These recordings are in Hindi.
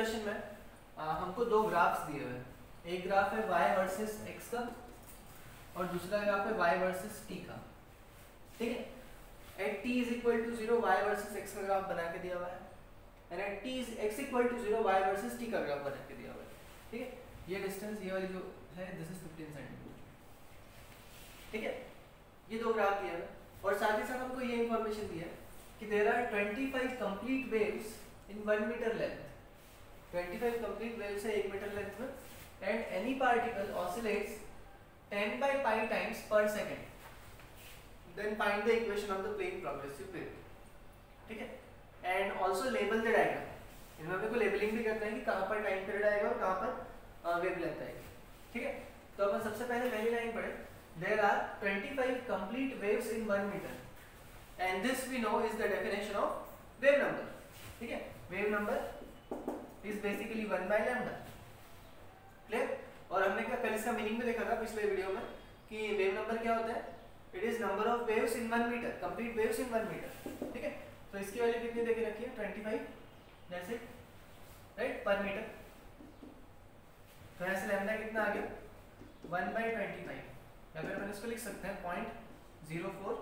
क्वेश्चन में हमको दो ग्राफ्स दिए हुए हैं। एक ग्राफ है y वर्सेस x का और दूसरा ग्राफ है y वर्सेस t का। ठीक है, at t is equal to 0 y versus x का ग्राफ बना के दिया हुआ है and at t is x equal to 0 y versus t का ग्राफ बना के दिया हुआ है। ठीक है, ये डिस्टेंस ये वाली जो है दिस इज 15 सेंटीमीटर। ठीक है, ये दो ग्राफ दिए हुए और साथ ही साथ हमको ये इंफॉर्मेशन दी है कि there are 25 complete waves in 1 metre length. 25 complete waves है 1 मीटर लेंथ में and any particle oscillates 10 by pi times per second. Then find the equation of the plane progressive wave. ठीक है, and also label the diagram. इनमें हमको लेबलिंग भी करना है कि कहाँ पर टाइम पीरियड आएगा और कहाँ पर वेव लेंथ आएगी। ठीक है, तो अपन सबसे पहले पहली लाइन पढ़े। There are 25 complete waves in 1 meter, and this we know is the definition of wave number. ठीक है, wave number is basically 1 by lambda. Clear? और हमने क्या कल इसका मीनिंग भी देखा था पिछले वीडियो में कि वेव नंबर क्या होता है, it is number of waves in 1 metre, complete waves in 1 metre. ठीक है, तो इसकी वैल्यू कितनी देके रखी है 25, that's it, right, per metre. तो यहाँ से लैम्डा कितना आ गया 1/25 या फिर अपन इसको लिख सकते हैं 0.04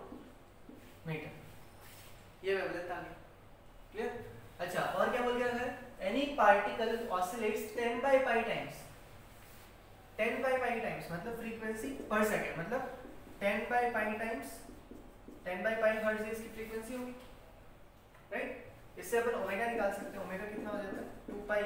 मीटर। ये वेवलेंथ आ गई। क्लियर? अच्छा, और क्या बोल के रखा है, any particle oscillates 10 by pi times। 10 by pi times मतलब फ्रीक्वेंसी पर सेकंड, मतलब 10 by pi times 10 by pi hertz इसकी फ्रीक्वेंसी होगी, राइट। इससे अपन ओमेगा निकाल सकते हैं। ओमेगा कितना हो जाता है 2 pi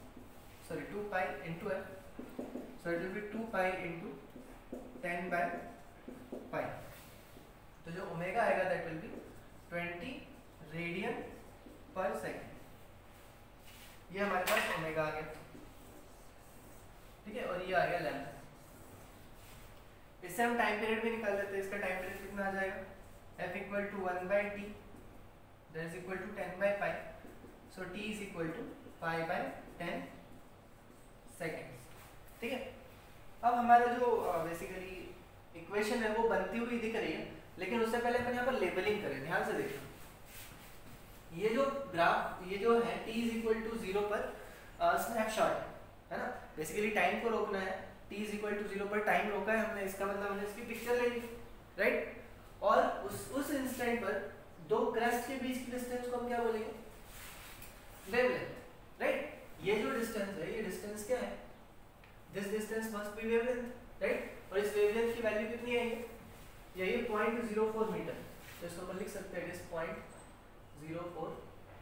into f, so it will be 2 pi into 10 by pi। तो जो ओमेगा आएगा that will be 20 radian per second. ये हमारे पास ओमेगा आ गया। ठीक है, और ये आ गया लैम्डा। इससे हम टाइम पीरियड भी निकाल लेते हैं। इसका टाइम पीरियड कितना आ जाएगा, f equal to 1/t that is equal to 10 by pi, so t is equal to pi by 10 seconds. ठीक है, अब हमारा जो बेसिकली इक्वेशन है वो बनती हुई दिख रही है, लेकिन उससे पहले अपन यहाँ पर लेबलिंग करें। ध्यान से देखिए, ये जो ग्राफ ये जो है t इज इक्वल टू 0 पर स्नैपशॉट है ना, बेसिकली टाइम को रोकना है। t इज इक्वल टू 0 पर टाइम रोका है हमने, इसका मतलब हमने इसकी पिक्चर ले ली, राइट। और उस इंस्टेंट पर दो क्रस्ट के बीच की डिस्टेंस को हम क्या बोलेंगे, वेवलेंथ, राइट। ये जो डिस्टेंस है ये डिस्टेंस क्या है, this distance must be wavelength, right. और इस वेवलेंथ की वैल्यू कितनी है, ये 0.04 मीटर। तो इसको हम लिख सकते हैं इट इज 0.04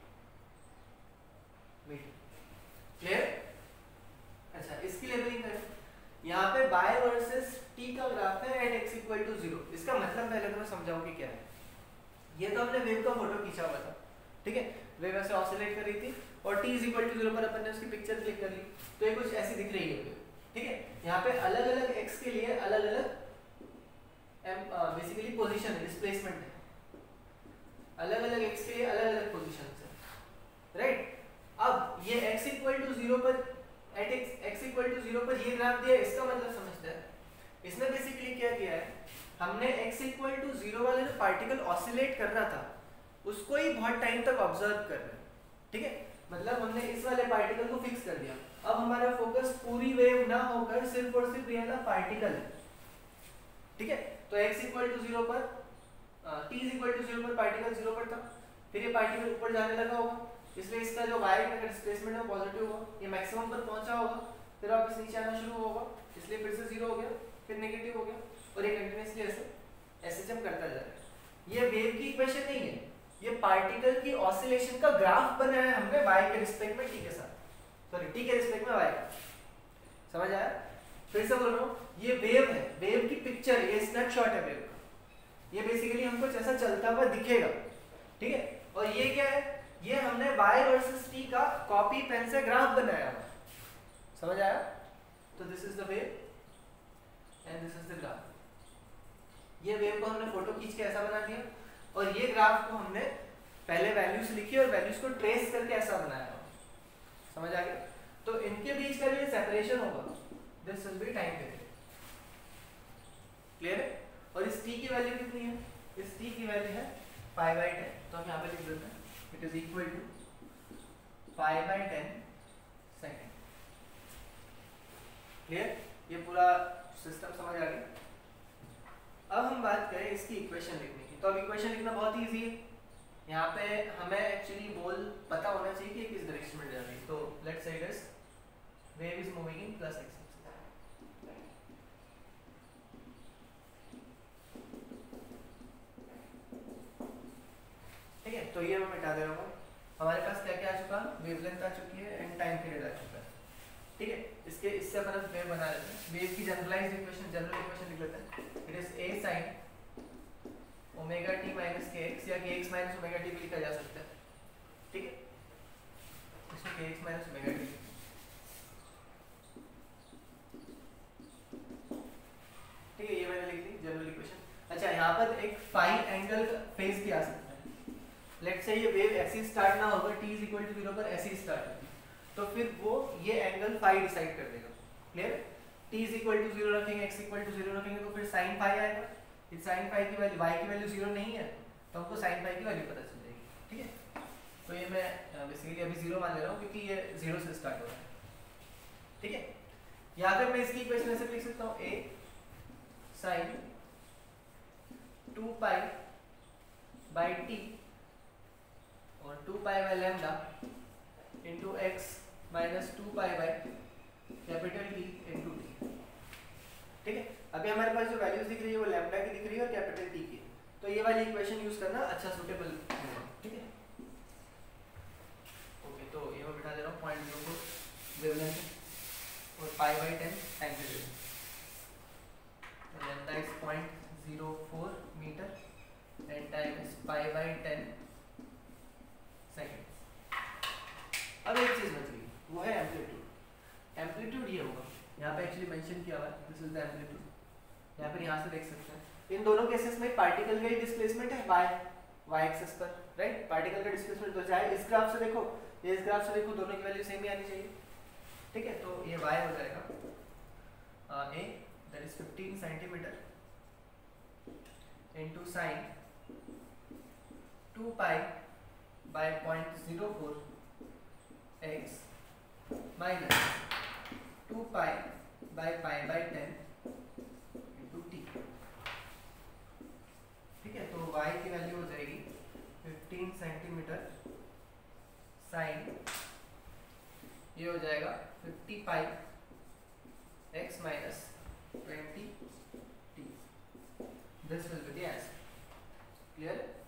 मीटर। क्लियर? अच्छा, इसकी लेबलिंग करें। यहाँ पे y वर्सेस t का ग्राफ है एट x इक्वल टू 0। इसका मतलब पहले तो मैं समझाऊं कि क्या है। ये तो हमने वेव का फोटो खींचा हुआ था, ठीक है, वेव ऐसे ऑसिलेट कर रही थी और t इज इक्वल टू 0 पर अपन ने उसकी पिक्चर क्लिक कर ली, तो ये कुछ ऐसी दिख रही है। ठीक है, यहाँ पे अलग अलग x के लिए अलग अलग बेसिकली पोजीशन है, डिस्प्लेसमेंट है। अलग अलग x के लिए अलग अलग पोजीशन है, राइट। अब ये x इक्वल टू 0 पर एट x इक्वल टू 0 पर ये ग्राफ दिया, इसका मतलब समझते हैं। इसने बेसिकली क्या किया है, हमने x इक्वल टू 0 वाले जो पार्टिकल ऑसिलेट कर रहा था उसको ही बहुत टाइम तक ऑब्जर्व कर रहे हैं। ठीक है, मतलब हमने इस वाले पार्टिकल को फिक्स कर दिया। अब हमारा फोकस पूरी वेव ना होकर सिर्फ और सिर्फ ये वाला पार्टिकल है। ठीक है, तो x इक्वल टू 0 पर t इज इक्वल टू 0 पर पार्टिकल 0 पर था, फिर ये पार्टिकल ऊपर जाने लगा होगा, इसलिए इसका जो y का डिस्प्लेसमेंट है वो पॉजिटिव होगा, ये मैक्सिमम पर पहुंचा होगा, फिर वापस नीचे आना शुरू होगा, इसलिए फिर से 0 हो गया, फिर नेगेटिव हो गया, और ये कंटीन्यूअसली ऐसे जंप करता जा रहा है। ये वेव की इक्वेशन नहीं है, ये पार्टिकल की ऑसिलेशन का ग्राफ बनाया है हमने y के रिस्पेक्ट में t के साथ, सॉरी t के रिस्पेक्ट में y का। समझ आया? फिर से बोल रहा हूँ, ये वेव है, वेव की पिक्चर, ये स्नैपशॉट है वेव का। ये बेसिकली हमको जैसा चलता हुआ दिखेगा, ठीक है। और ये क्या है, ये हमने y वर्सेस t का कॉपी पेन से ग्राफ बनाया हुआ। समझ आया? तो this is the wave and this is the graph. ये वेव को हमने फोटो खींच के ऐसा बना दिया, और ये ग्राफ को हमने पहले वैल्यूज लिखी और वैल्यूज को ट्रेस करके ऐसा बनाया हुआ। समझ आ गया? तो इनके बीच का जो सेपरेशन होगा this will be time period. Clear है? और इस t की वैल्यू कितनी है, इस t की वैल्यू है π/10, तो हम यहाँ पे लिख देते हैं it is equal to π/10 second. Clear? ये पूरा सिस्टम समझ आ गया। अब हम बात करें इसकी इक्वेशन लिखने की। तो अब इक्वेशन लिखना बहुत ईजी है। यहाँ पे हमें एक्चुअली बॉल पता होना चाहिए कि किस डायरेक्शन में जा रही है। तो let's say it is wave is moving in plus x. ठीक है, तो ये मैं मिटा दे रहा हूँ। हमारे पास क्या क्या आ चुका, वेवलेंथ आ चुकी है एंड टाइम पीरियड आ चुका है। ठीक है, इससे अपन वेव बना लेते हैं। वेव की जनरल इक्वेशन लिख लेते हैं। It is a sin omega t minus kx या kx माइनस ओमेगा t भी लिखा जा सकता है। ठीक है, इसमें kx माइनस ओमेगा t। ठीक है, ये मैंने लिख दी जनरल इक्वेशन। अच्छा, यहाँ पर एक फाई एंगल फेज भी आ सकता है। लेट्स से ये वेव ऐसे स्टार्ट ना होगा, t इज इक्वल टू 0 पर ऐसे ही स्टार्ट होगी, तो फिर वो ये एंगल फाई डिसाइड कर देगा। Clear? t is equal to 0 रखेंगे, x इक्वल टू 0 रखेंगे, तो फिर sin फाई आएगा। इस sin फाई की वैल्यू, y की वैल्यू 0 नहीं है, तो हमको sin फाई की वैल्यू पता चल जाएगी। ठीक है, तो ये मैं बेसिकली अभी 0 मान ले रहा हूँ क्योंकि ये 0 से स्टार्ट हो रहा है। ठीक है, या फिर मैं इसकी इक्वेशन ऐसे लिख सकता हूँ, a sin 2 pi by t और 2 pi by lambda into x minus 2 pi by capital T into t. ठीक है, अभी हमारे पास जो वैल्यूज दिख रही है वो लैम्डा की दिख रही है और कैपिटल T की, तो ये वाली इक्वेशन यूज करना अच्छा सूटेबल होगा। ठीक है, ओके, तो ये मैं बिठा दे रहा हूँ 0.04 वेवलेंथ और pi by 10 time period. Lambda is 0.04 metre and time is pi by 10 second. अब एक चीज बच गई, वो है एम्पलीट्यूड। एम्पलीट्यूड ये होगा, यहाँ पे एक्चुअली मेंशन किया हुआ है, दिस इज द एम्पलीट्यूड। यहाँ पर यहाँ से देख सकते हैं इन दोनों केसेस में पार्टिकल का ही डिस्प्लेसमेंट है y एक्सिस पर, राइट? पार्टिकल का डिस्प्लेसमेंट तो चाहे इस ग्राफ से देखो या इस ग्राफ से देखो, दोनों की वैल्यू सेम ही आनी चाहिए। ठीक है, तो ये y हो जाएगा a that is 15 centimetre into sin 2 pi by 0.04 x minus 2 pi by 10 into t. ठीक है, तो y की वैल्यू हो जाएगी 15 सेंटीमीटर साइन, ये हो जाएगा 50 pi x minus 20 t। This will be the answer. Clear?